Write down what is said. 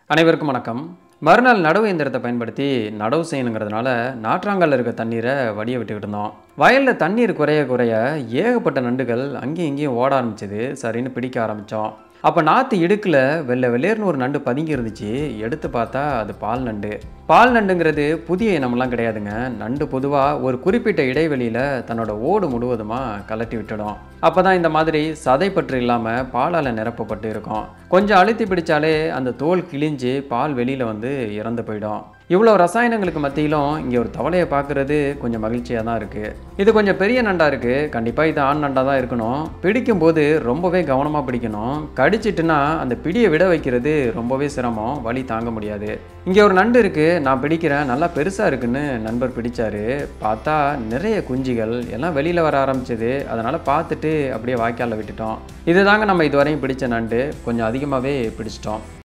அனைவருக்கும் வணக்கம். மறுநாள் நடவு இயந்திரத்தை பயன்படுத்தி நடவு செய்யணுங்கிறதுனால நாற்றாங்கல்ல இருக்க தண்ணீரை வடிய விட்டுக்கிட்டு இருந்தோம். வயலில் தண்ணீர் குறைய குறைய ஏகப்பட்ட நண்டுகள் அங்கேயும் இங்கேயும் ஓட ஆரம்பிச்சது. சரின்னு பிடிக்க ஆரம்பித்தோம். அப்போ நாற்று இடுக்கில் வெள்ளை வெளியேறுனு ஒரு நண்டு பதுங்கி இருந்துச்சு. எடுத்து பார்த்தா அது பால் நண்டு. பால் நண்டுங்கிறது புதிய இனமெல்லாம் கிடையாதுங்க. நண்டு பொதுவாக ஒரு குறிப்பிட்ட இடைவெளியில் தன்னோட ஓடு முழுவதுமாக கலட்டி விட்டுடும். அப்போ தான் இந்த மாதிரி சதைப்பற்று இல்லாமல் பாலால் நிரப்பப்பட்டு இருக்கும். கொஞ்சம் அழுத்தி பிடிச்சாலே அந்த தோல் கிழிஞ்சு பால் வெளியில் வந்து இறந்து போயிடும். இவ்வளோ ரசாயனங்களுக்கு மத்தியிலும் இங்கே ஒரு தவளையை பார்க்குறது கொஞ்சம் மகிழ்ச்சியாக தான் இருக்குது. இது கொஞ்சம் பெரிய நண்டாக இருக்குது. கண்டிப்பாக இது ஆண் நண்டாக தான் இருக்கணும். பிடிக்கும்போது ரொம்பவே கவனமாக பிடிக்கணும். கடிச்சிட்டுனா அந்த பிடியை விட வைக்கிறது ரொம்பவே சிரமம். வலி தாங்க முடியாது. இங்கே ஒரு நண்டு இருக்குது, நான் பிடிக்கிறேன், நல்லா பெருசாக இருக்குன்னு நண்பர் பிடிச்சாரு. பார்த்தா நிறைய குஞ்சுகள் எல்லாம் வெளியில் வர ஆரம்பிச்சது. அதனால் பார்த்துட்டு அப்படியே வாய்க்காலில் விட்டுட்டோம். இதுதாங்க நம்ம இதுவரையும் பிடிச்ச நண்டு. கொஞ்சம் அதிகமாகவே பிடிச்சிட்டோம்.